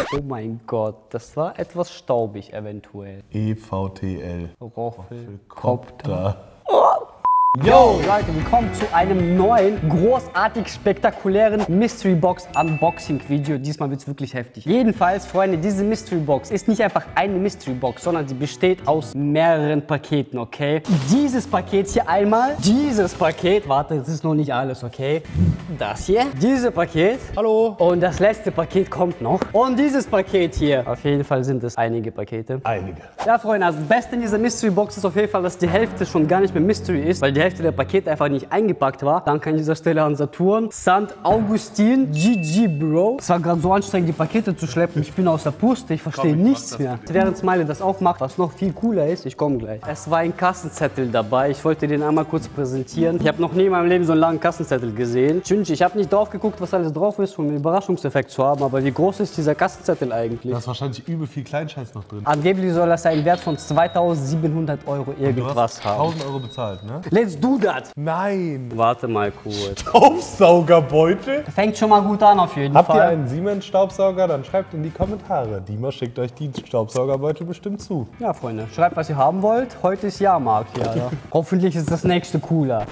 Oh mein Gott, das war etwas staubig eventuell. EVTL. Roffelkopter. Yo, Leute, willkommen zu einem neuen, großartig spektakulären Mystery Box Unboxing Video. Diesmal wird es wirklich heftig. Jedenfalls, Freunde, diese Mystery Box ist nicht einfach eine Mystery Box, sondern sie besteht aus mehreren Paketen, okay? Dieses Paket hier einmal, dieses Paket, warte, das ist noch nicht alles, okay? Das hier, dieses Paket. Hallo. Und das letzte Paket kommt noch. Und dieses Paket hier. Auf jeden Fall sind es einige Pakete. Einige. Ja, Freunde, also das Beste in dieser Mystery Box ist auf jeden Fall, dass die Hälfte schon gar nicht mehr Mystery ist, weil die Hälfte der Pakete einfach nicht eingepackt war. Danke an dieser Stelle an Saturn. St. Augustin, GG, Bro. Es war gerade so anstrengend, die Pakete zu schleppen. Ich bin aus der Puste, ich verstehe nichts mehr. Während Smiley das aufmacht, was noch viel cooler ist, ich komme gleich. Es war ein Kassenzettel dabei. Ich wollte den einmal kurz präsentieren. Ich habe noch nie in meinem Leben so einen langen Kassenzettel gesehen. Ich habe nicht drauf geguckt, was alles drauf ist, um einen Überraschungseffekt zu haben. Aber wie groß ist dieser Kassenzettel eigentlich? Da ist wahrscheinlich übel viel Kleinscheiß noch drin. Angeblich soll das einen Wert von 2.700 € irgendwas haben. 1.000 € bezahlt, ne? Let's do that! Nein! Warte mal kurz. Staubsaugerbeutel? Fängt schon mal gut an auf jeden Habt Fall. ihr einen Siemens-Staubsauger? Dann schreibt in die Kommentare. Dima schickt euch die Staubsaugerbeutel bestimmt zu. Ja, Freunde, schreibt, was ihr haben wollt. Heute ist Jahrmarkt, ja. Hoffentlich ist das nächste cooler.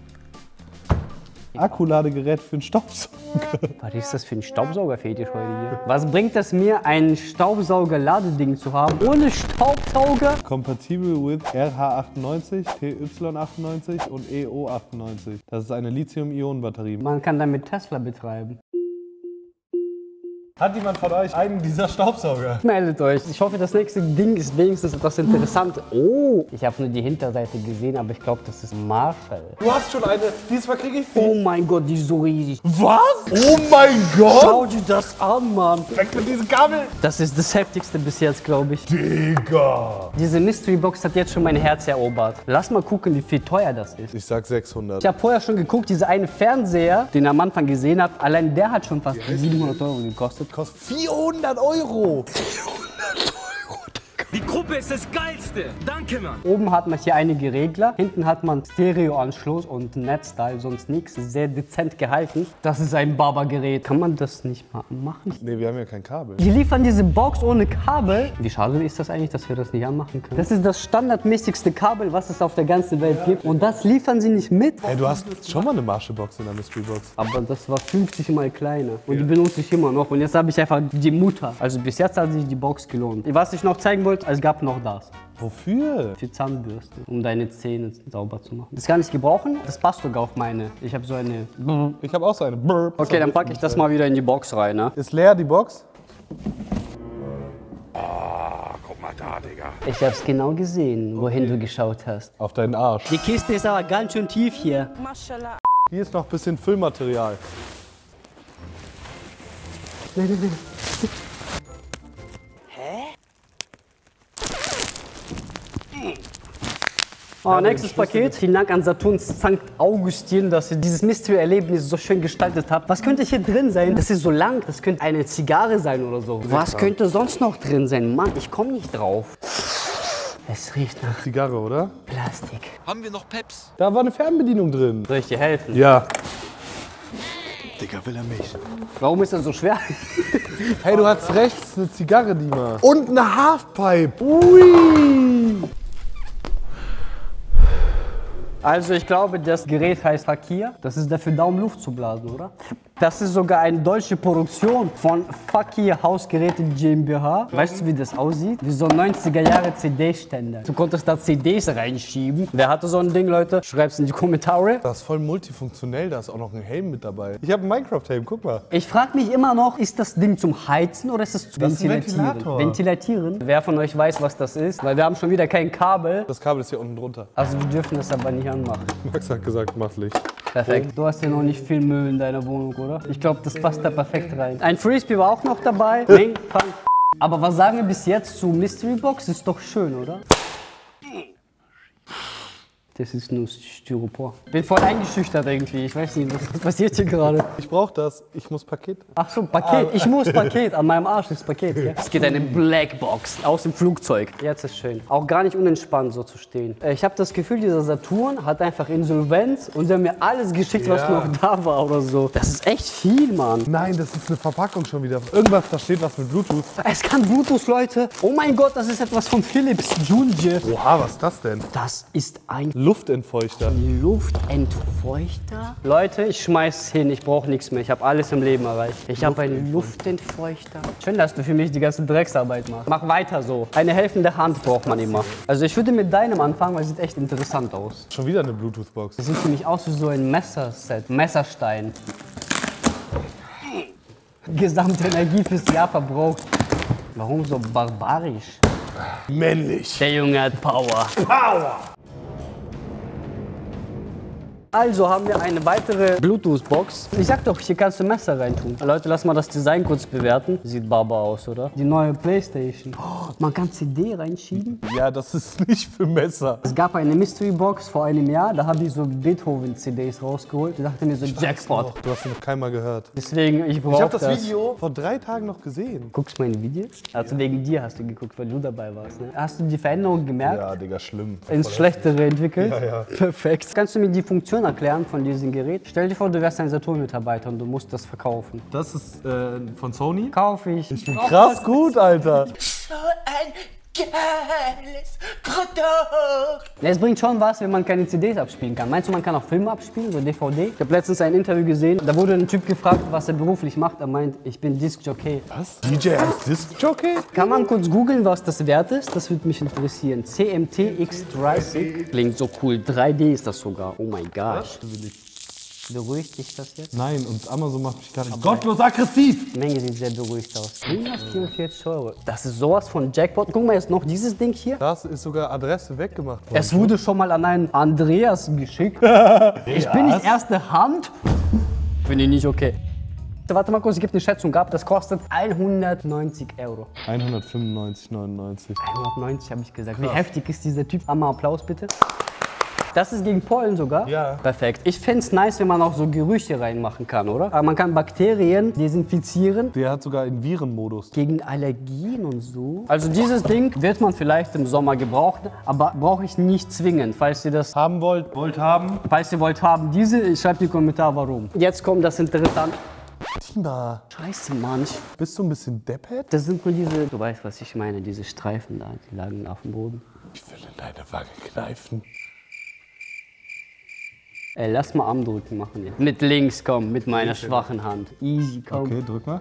Akkuladegerät für einen Staubsauger. Was ist das für ein Staubsaugerfetisch heute hier? Was bringt es mir, ein Staubsauger-Ladeding zu haben ohne Staubsauger? Kompatibel with RH98, TY98 und EO98. Das ist eine Lithium-Ionen-Batterie. Man kann damit Tesla betreiben. Hat jemand von euch einen dieser Staubsauger? Meldet euch. Ich hoffe, das nächste Ding ist wenigstens etwas Interessantes. Oh, ich habe nur die Hinterseite gesehen, aber ich glaube, das ist Marshall. Du hast schon eine. Diesmal kriege ich Oh mein Gott, die ist so riesig. Was? Oh mein Gott! Schau dir das an, Mann. Weg mit diesem Kabel! Das ist das Heftigste bis jetzt, glaube ich. Digga! Diese Mystery Box hat jetzt schon mein Herz erobert. Lass mal gucken, wie viel teuer das ist. Ich sag 600. Ich habe vorher schon geguckt, dieser eine Fernseher, den ihr am Anfang gesehen habt, allein der hat schon fast 700 € gekostet. Kostet 400 €! Die Gruppe ist das Geilste. Danke, Mann. Oben hat man hier einige Regler, hinten hat man Stereoanschluss und Netzteil, sonst nichts. Sehr dezent gehalten. Das ist ein Baba-Gerät. Kann man das nicht mal machen? Ne, wir haben ja kein Kabel. Die liefern diese Box ohne Kabel. Wie schade ist das eigentlich, dass wir das nicht anmachen können? Das ist das standardmäßigste Kabel, was es auf der ganzen Welt gibt. Und das liefern sie nicht mit. Ey, du hast schon mal eine Marshall-Box in der Mystery-Box. Aber das war 50 mal kleiner. Und die benutze ich immer noch. Und jetzt habe ich einfach die Mutter. Also bis jetzt hat sich die Box gelohnt. Was ich noch zeigen wollte, es gab noch das. Wofür? Für Zahnbürste, um deine Zähne sauber zu machen. Das kann ich gebrauchen. Das passt sogar auf meine. Ich habe so eine. Ich habe auch so eine. Burp. Okay, dann packe ich das mal wieder in die Box rein, ne? Ist leer, die Box? Guck mal da, Digga. Ich hab's genau gesehen, wohin du geschaut hast. Auf deinen Arsch. Die Kiste ist aber ganz schön tief hier. Maschallah. Hier ist noch ein bisschen Füllmaterial. Nein. Oh, nächstes Paket. Vielen Dank an Saturn St. Augustin, dass ihr dieses Mystery-Erlebnis so schön gestaltet habt. Was könnte hier drin sein? Das ist so lang, das könnte eine Zigarre sein oder so. Was könnte sonst noch drin sein? Mann, ich komme nicht drauf. Es riecht nach Zigarre, oder? Plastik. Haben wir noch Peps? Da war eine Fernbedienung drin. Soll ich dir helfen? Ja. Digga, will er mich. Warum ist das so schwer? Hey, du hast rechts eine Zigarre, Dima. Und eine Halfpipe. Ui. Also ich glaube, das Gerät heißt Fakir. Das ist dafür da, um Luft zu blasen, oder? Das ist sogar eine deutsche Produktion von Fakir Hausgeräte GmbH. Weißt du, wie das aussieht? Wie so ein 90er-Jahre CD-Ständer. Du konntest da CDs reinschieben. Wer hatte so ein Ding, Leute? Schreib's in die Kommentare. Das ist voll multifunktionell, da ist auch noch ein Helm mit dabei. Ich habe einen Minecraft-Helm, guck mal. Ich frage mich immer noch, ist das Ding zum Heizen oder ist es zum Das ist ein Ventilatieren? Ventilator. Ventilatieren. Wer von euch weiß, was das ist? Weil wir haben schon wieder kein Kabel. Das Kabel ist hier unten drunter. Also wir dürfen das aber nicht anmachen. Max hat gesagt, mach Licht. Perfekt. Du hast ja noch nicht viel Müll in deiner Wohnung, oder? Ich glaube, das passt da perfekt rein. Ein Frisbee war auch noch dabei. Ring, fang. Aber was sagen wir bis jetzt zu Mystery Box? Ist doch schön, oder? Das ist nur Styropor. Bin voll eingeschüchtert irgendwie. Ich weiß nicht, was passiert hier gerade. Ich brauch das. Ich muss Paket. Ach so, Paket. Ich muss Paket. An meinem Arsch ist Paket. Ja? Es geht eine Blackbox aus dem Flugzeug. Jetzt ist schön. Auch gar nicht unentspannt so zu stehen. Ich habe das Gefühl, dieser Saturn hat einfach Insolvenz und der hat mir alles geschickt, was noch da war oder so. Das ist echt viel, Mann. Nein, das ist eine Verpackung schon wieder. Irgendwas, da steht was mit Bluetooth. Es kann Bluetooth, Leute. Oh mein Gott, das ist etwas von Philips Junge. Oha, was ist das denn? Das ist ein Luftentfeuchter. Luftentfeuchter? Leute, ich schmeiß hin, ich brauche nichts mehr. Ich habe alles im Leben erreicht. Ich habe einen Luftentfeuchter. Schön, dass du für mich die ganze Drecksarbeit machst. Mach weiter so. Eine helfende Hand braucht man immer. Also ich würde mit deinem anfangen, weil es sieht echt interessant aus. Schon wieder eine Bluetooth-Box. Das sieht für mich aus wie so ein Messerset. Messerstein. Gesamte Energie fürs Jahr verbraucht. Warum so barbarisch? Männlich. Der Junge hat Power. Also haben wir eine weitere Bluetooth-Box. Ich sag doch, hier kannst du Messer reintun. Leute, lass mal das Design kurz bewerten. Sieht barbar aus, oder? Die neue Playstation. Oh, man kann CD reinschieben. Ja, das ist nicht für Messer. Es gab eine Mystery-Box vor einem Jahr. Da habe ich so Beethoven-CDs rausgeholt. Ich dachte mir so, Jackpot. Du hast ihn noch keinmal gehört. Deswegen, ich brauche Ich habe das Video vor 3 Tagen noch gesehen. Guckst du meine Videos? Also wegen dir hast du geguckt, weil du dabei warst, ne? Hast du die Veränderung gemerkt? Ja, Digga, schlimm. Ins Schlechtere entwickelt? Ja, ja. Perfekt. Kannst du mir die Funktion erklären von diesem Gerät? Stell dir vor, du wärst ein Saturn-Mitarbeiter und du musst das verkaufen. Das ist von Sony. Kauf ich. Ich bin krass gut, Alter. So ein geiles Produkt. Ja, es bringt schon was, wenn man keine CDs abspielen kann. Meinst du, man kann auch Filme abspielen, so DVD? Ich habe letztens ein Interview gesehen, da wurde ein Typ gefragt, was er beruflich macht. Er meint, ich bin Disc-Jockey. Was? DJ heißt Disc-Jockey? Kann man kurz googeln, was das wert ist? Das würde mich interessieren. CMT X30. Klingt so cool. 3D ist das sogar. Oh mein Gott. Beruhigt dich das jetzt? Nein, und Amazon macht mich gar nicht gottlos aggressiv. Die Menge sieht sehr beruhigt aus. 144 €. Das ist sowas von Jackpot. Guck mal, jetzt noch dieses Ding hier. Das ist sogar Adresse weggemacht worden. Es wurde schon mal an einen Andreas geschickt. Ich bin nicht erste Hand. Finde ich nicht okay. Warte mal kurz, es gibt eine Schätzung ab. Das kostet 190 €. 195,99. 190 habe ich gesagt. Wie heftig ist dieser Typ? Einmal Applaus bitte. Das ist gegen Pollen sogar? Ja. Perfekt. Ich fände es nice, wenn man auch so Gerüche reinmachen kann, oder? Aber man kann Bakterien desinfizieren. Der hat sogar einen Virenmodus. Gegen Allergien und so. Also dieses Ding wird man vielleicht im Sommer gebrauchen, aber brauche ich nicht zwingend. Falls ihr das Haben wollt haben. Falls ihr wollt haben, diese, schreibt in die Kommentare warum. Jetzt kommt das Interessante. Tima, Scheiße, Mann. bist du ein bisschen deppert? Das sind nur diese, du weißt, was ich meine, diese Streifen da, die lagen auf dem Boden. Ich will in deine Wange kneifen. Ey, lass mal Armdrücken machen jetzt. Mit links, komm, mit meiner schwachen Hand. Easy, komm. Okay, drück mal.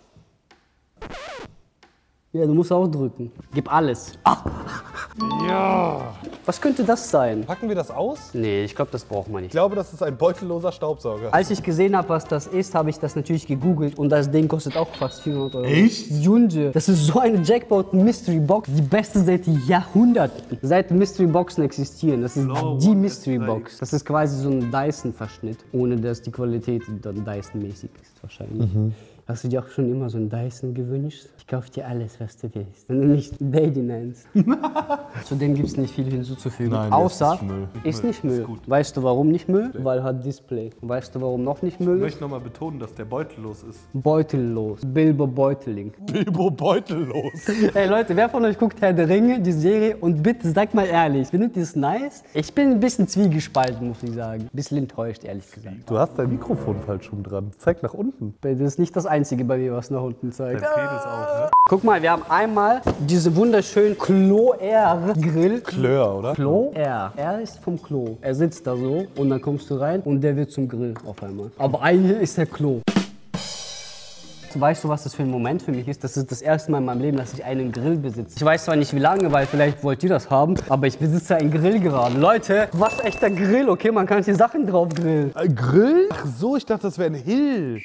Ja, du musst auch drücken. Gib alles. Ah. Ja. Was könnte das sein? Packen wir das aus? Nee, ich glaube, das braucht man Ich nicht. glaube, das ist ein beutelloser Staubsauger. Als ich gesehen habe, was das ist, habe ich das natürlich gegoogelt und das Ding kostet auch fast 400 €. Echt? Junge, das ist so eine Jackpot-Mystery-Box, die beste seit Jahrhunderten. Seit Mystery-Boxen existieren. Das ist die Mystery-Box. Das ist quasi so ein Dyson-Verschnitt, ohne dass die Qualität dann Dyson-mäßig ist wahrscheinlich. Hast du dir auch schon immer so einen Dyson gewünscht? Ich kaufe dir alles, was du willst. Wenn du nicht Daddy nennst. Zudem gibt es nicht viel hinzuzufügen. Nein, das Außer, ist Müll. ist nicht Müll. gut. Weißt du, warum nicht Müll? Weil hat Display. Weißt du, warum noch nicht Müll Ich ist? möchte nochmal betonen, dass der beutellos ist. Beutellos. Bilbo Beuteling. Bilbo beutellos. Ey Leute, wer von euch guckt Herr der Ringe, die Serie? Und bitte, sagt mal ehrlich, findet ihr es nice? Ich bin ein bisschen zwiegespalten, muss ich sagen. Ein bisschen enttäuscht, ehrlich gesagt. Du hast dein Mikrofon falsch rum dran. Zeig nach unten. Das ist nicht das Einzige bei mir, was nach unten zeigt. Penis auch, ne? Guck mal, wir haben einmal diese wunderschönen Klo-Air-Grill. Klör, oder? Klo-Air. Er ist vom Klo. Er sitzt da so und dann kommst du rein und der wird zum Grill auf einmal. Aber eigentlich ist der Klo. Weißt du, was das für ein Moment für mich ist? Das ist das erste Mal in meinem Leben, dass ich einen Grill besitze. Ich weiß zwar nicht wie lange, weil vielleicht wollt ihr das haben, aber ich besitze einen Grill gerade. Leute, was echter Grill, okay? Man kann hier Sachen drauf grillen. Ein Grill? Ach so, ich dachte, das wäre ein Hill.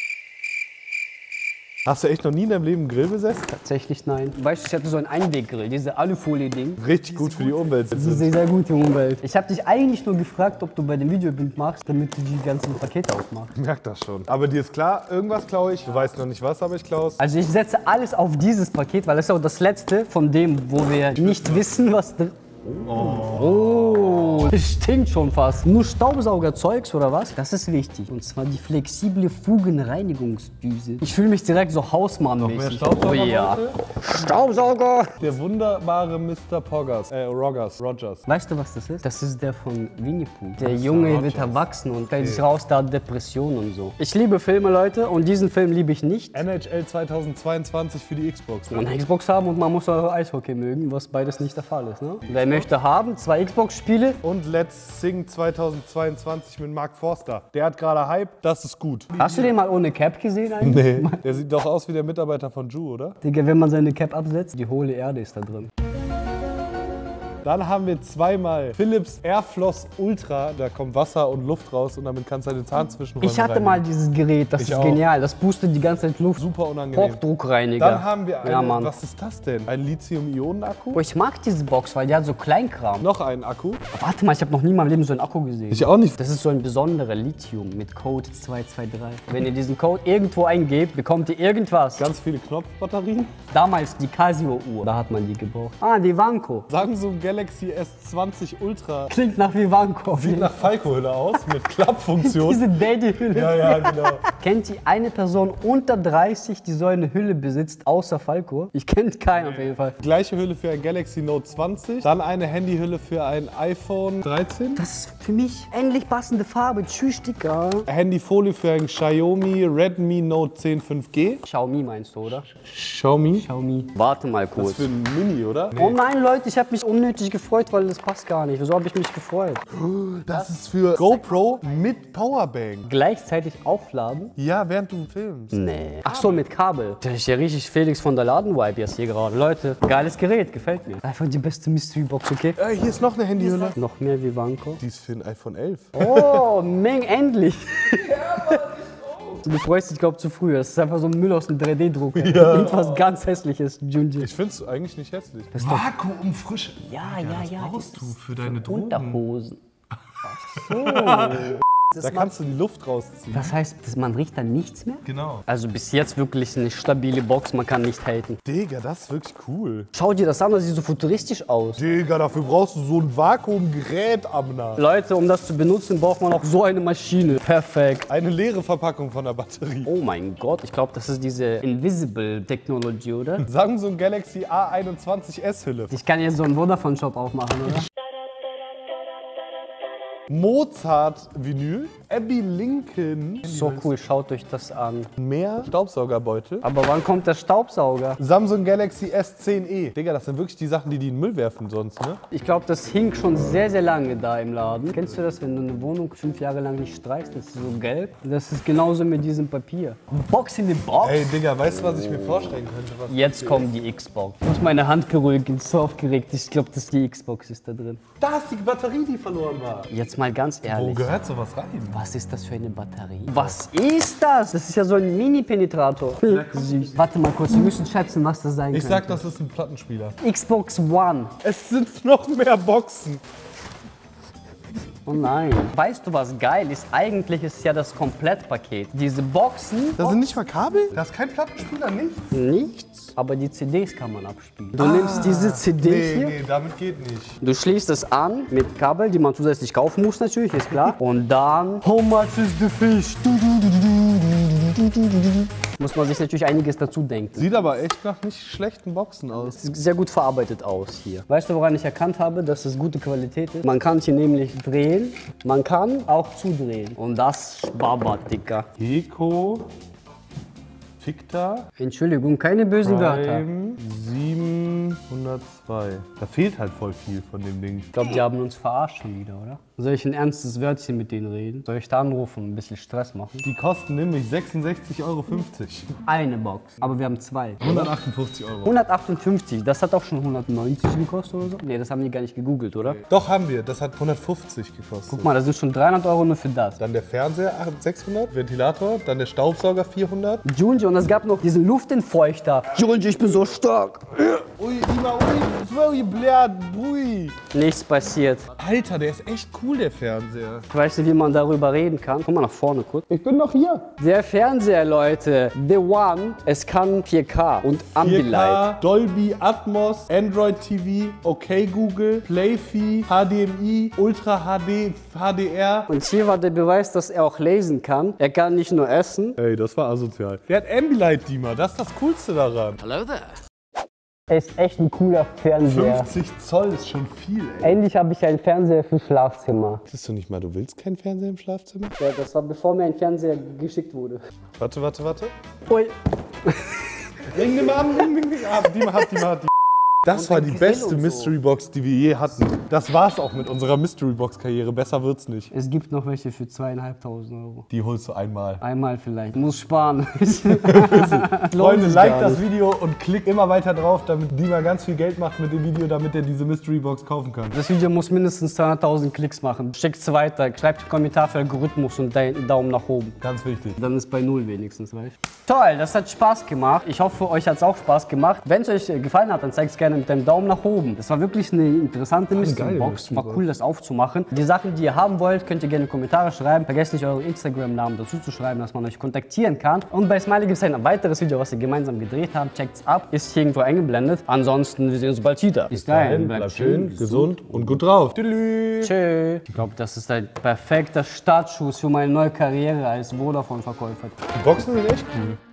Hast du echt noch nie in deinem Leben einen Grill besessen? Tatsächlich nein. Weißt du, ich hatte so einen Einweggrill, diese Alufolie-Ding. Richtig gut für die Umwelt. Das ist sehr, sehr gut, die Umwelt. Ich habe dich eigentlich nur gefragt, ob du bei dem Video mitmachst, damit du die ganzen Pakete aufmachst. Ich merk das schon. Aber dir ist klar, irgendwas klaue ich. Du weißt noch nicht was, aber ich klaue es. Also ich setze alles auf dieses Paket, weil das ist auch das letzte von dem, wo wir nicht wissen, was drin. Oh, das stinkt schon fast. Nur Staubsaugerzeugs oder was? Das ist wichtig. Und zwar die flexible Fugenreinigungsdüse. Ich fühle mich direkt so Hausmann-mäßig. Staubsauger, Oh ja. Leute? Staubsauger! Der wunderbare Mr. Rogers. Weißt du, was das ist? Das ist der von Winnie Pooh. Der Junge wird erwachsen und stellt sich raus, der hat Depressionen und so. Ich liebe Filme, Leute, und diesen Film liebe ich nicht. NHL 2022 für die Xbox. Man eine Xbox haben und man muss auch Eishockey mögen, was beides nicht der Fall ist. Ne? Wer möchte haben, 2 Xbox-Spiele. Und Let's Sing 2022 mit Mark Forster. Der hat gerade Hype, das ist gut. Hast du den mal ohne Cap gesehen eigentlich? Nee. Der sieht doch aus wie der Mitarbeiter von Ju, oder? Digga, wenn man seine Cap absetzt, die hohle Erde ist da drin. Dann haben wir zweimal Philips Airfloss Ultra. Da kommt Wasser und Luft raus und damit kannst du deine Zahnzwischenräume Ich hatte mal dieses Gerät, das Ich ist auch. genial. Das boostet die ganze Zeit Luft. Super unangenehm. Hochdruckreiniger. Dann haben wir Ja, eine, Mann. was ist das denn? Ein Lithium-Ionen-Akku? Boah, ich mag diese Box, weil die hat so Kleinkram. Noch einen Akku? Warte mal, ich habe noch nie in meinem Leben so einen Akku gesehen. Ich auch nicht. Das ist so ein besonderer Lithium mit Code 223. Wenn ihr diesen Code irgendwo eingebt, bekommt ihr irgendwas. Ganz viele Knopfbatterien. Damals die Casio-Uhr, da hat man die gebraucht. Ah, die Vanco. Samsung Galaxy S20 Ultra. Klingt nach wie Vanco. Sieht nach Falco-Hülle aus mit Klappfunktion. Diese Daddy-Hülle. Ja, genau. Kennt ihr eine Person unter 30, die so eine Hülle besitzt, außer Falco? Ich kenne keinen auf jeden Fall. Gleiche Hülle für ein Galaxy Note 20. Dann eine Handyhülle für ein iPhone 13. Das ist für mich endlich passende Farbe. Tschüss, Dicker. Handyfolie für ein Xiaomi Redmi Note 10 5G. Xiaomi meinst du, oder? Xiaomi? Xiaomi. Warte mal Das kurz. ist für ein Mini, oder? Oh nein, Leute, ich habe mich unnötig gefreut, weil das passt gar nicht. Wieso habe ich mich gefreut? Das ist für GoPro mit Powerbank. Gleichzeitig aufladen? Ja, während du filmst. Nee. Ach so, mit Kabel. Das ist ja richtig Felix von der Laden-Vibe jetzt hier gerade. Leute, geiles Gerät, gefällt mir. Einfach die beste Mystery-Box, okay? Hier ist noch eine Handyhülle. Noch mehr wie Vanco. Die ist für ein iPhone 11. Oh, Meng, endlich. Du freust dich, glaube ich, zu früh. Das ist einfach so ein Müll aus dem 3D-Drucker. Ja. Irgendwas ganz Hässliches, Junji. Ich finde es eigentlich nicht hässlich. Vakuumfrische. Ja, brauchst du für deine Drogen. Unterhosen. Da kannst du die Luft rausziehen. Das heißt, man riecht dann nichts mehr? Genau. Also bis jetzt wirklich eine stabile Box, man kann nicht haten. Digga, das ist wirklich cool. Schau dir das an, das sieht so futuristisch aus. Digga, dafür brauchst du so ein Vakuumgerät, Amna. Leute, um das zu benutzen, braucht man auch so eine Maschine. Perfekt. Eine leere Verpackung von der Batterie. Oh mein Gott, ich glaube, das ist diese Invisible Technology, oder? Samsung Galaxy A21s Hülle. Ich kann jetzt so einen Vodafone-Shop aufmachen, oder? Mozart Vinyl. Abby Lincoln. So cool, schaut euch das an. Mehr Staubsaugerbeutel. Aber wann kommt der Staubsauger? Samsung Galaxy S10e. Digga, das sind wirklich die Sachen, die in den Müll werfen sonst, ne? Ich glaube, das hing schon sehr, sehr lange da im Laden. Kennst du das, wenn du eine Wohnung 5 Jahre lang nicht streichst, das ist so gelb? Das ist genauso mit diesem Papier. Box in die Box? Ey, Digga, weißt du, was ich mir vorstellen könnte? Was Jetzt kommt die Xbox. Ich muss meine Hand beruhigen, so aufgeregt. Ich glaube, dass die Xbox ist da drin. Da ist die Batterie, die verloren war. Jetzt mal ganz Wo ehrlich. gehört sowas rein? Was ist das für eine Batterie? Was ist das? Das ist ja so ein Mini-Penetrator. Süß. Warte mal kurz, wir müssen schätzen, was das sein Ich könnte. sag, das ist ein Plattenspieler. Xbox One. Es sind noch mehr Boxen. Oh nein. Weißt du, was geil ist? Eigentlich ist ja das Komplettpaket. Diese Boxen, Da sind nicht mal Kabel? Da ist kein Plattenspieler, nichts? nichts, aber die CDs kann man abspielen. Du nimmst diese CD hier, Nee, damit geht nicht. du schließt es an mit Kabel, die man zusätzlich kaufen muss natürlich, ist klar. Und dann, how much is the fish? Muss man sich natürlich einiges dazu denken. Sieht aber echt nach nicht schlechten Boxen aus. Sieht sehr gut verarbeitet aus hier. Weißt du, woran ich erkannt habe, dass es gute Qualität ist? Man kann hier nämlich drehen, man kann auch zudrehen. Und das schwabbert, Dicker. Eco, Ficta, Entschuldigung, keine bösen Wörter. Prime 702. Da fehlt halt voll viel von dem Ding. Ich glaube, die haben uns verarscht schon wieder, oder? Soll ich ein ernstes Wörtchen mit denen reden? Soll ich da anrufen und ein bisschen Stress machen? Die kosten nämlich 66,50 €. Eine Box, aber wir haben zwei. 158 €. 158, das hat auch schon 190 gekostet oder so? Nee, das haben die gar nicht gegoogelt, oder? Doch, haben wir. Das hat 150 gekostet. Guck mal, das sind schon 300 € nur für das. Dann der Fernseher 600, Ventilator, dann der Staubsauger 400. Junji, und es gab noch diesen Luftentfeuchter. Junji, ich bin so stark. Ui, Ima, ui, Bui, blöd, bui. Nichts passiert. Alter, der ist echt cool, der Fernseher. Ich weiß nicht, wie man darüber reden kann. Komm mal nach vorne kurz. Ich bin noch hier. Der Fernseher, Leute. The One. Es kann 4K und Ambilight. 4K, Dolby Atmos, Android TV, okay Google, Playfee, HDMI, Ultra HD, HDR. Und hier war der Beweis, dass er auch lesen kann. Er kann nicht nur essen. Ey, das war asozial. Der hat Ambilight Beamer, das ist das Coolste daran. Hello there. Er ist echt ein cooler Fernseher. 50 Zoll ist schon viel, ey. Endlich habe ich einen Fernseher für Schlafzimmer. Siehst du nicht mal, du willst keinen Fernseher im Schlafzimmer? Ja, das war bevor mir ein Fernseher geschickt wurde. Warte. Ui. Ring den mal an, ring. Ah, die mal hat. Das war die beste Mystery Box, die wir je hatten. Das war's auch mit unserer Mystery Box Karriere. Besser wird's nicht. Es gibt noch welche für 2.500 Euro. Die holst du einmal. Einmal vielleicht. Muss sparen. Freunde, like das Video und klick immer weiter drauf, damit Dima ganz viel Geld macht mit dem Video, damit er diese Mystery Box kaufen kann. Das Video muss mindestens 200.000 Klicks machen. Schickt's weiter, schreibt einen Kommentar für Algorithmus und einen Daumen nach oben. Ganz wichtig. Dann ist bei 0 wenigstens, weißt du? Toll, das hat Spaß gemacht. Ich hoffe, euch hat's auch Spaß gemacht. Wenn es euch gefallen hat, dann zeigt es gerne mit dem Daumen nach oben. Das war wirklich eine interessante Mystery Box. War cool, das aufzumachen. Die Sachen, die ihr haben wollt, könnt ihr gerne in die Kommentare schreiben. Vergesst nicht, eure Instagram-Namen dazu zu schreiben, dass man euch kontaktieren kann. Und bei Smiley gibt es ein weiteres Video, was wir gemeinsam gedreht haben. Checkt's ab. Ist hier irgendwo eingeblendet. Ansonsten, wir sehen uns bald wieder. Bis dahin, Bleibt schön, gesund und gut drauf. Tschüss. Tschö. Ich glaube, das ist ein perfekter Startschuss für meine neue Karriere als Vodafone-Verkäufer. Die Boxen sind echt cool.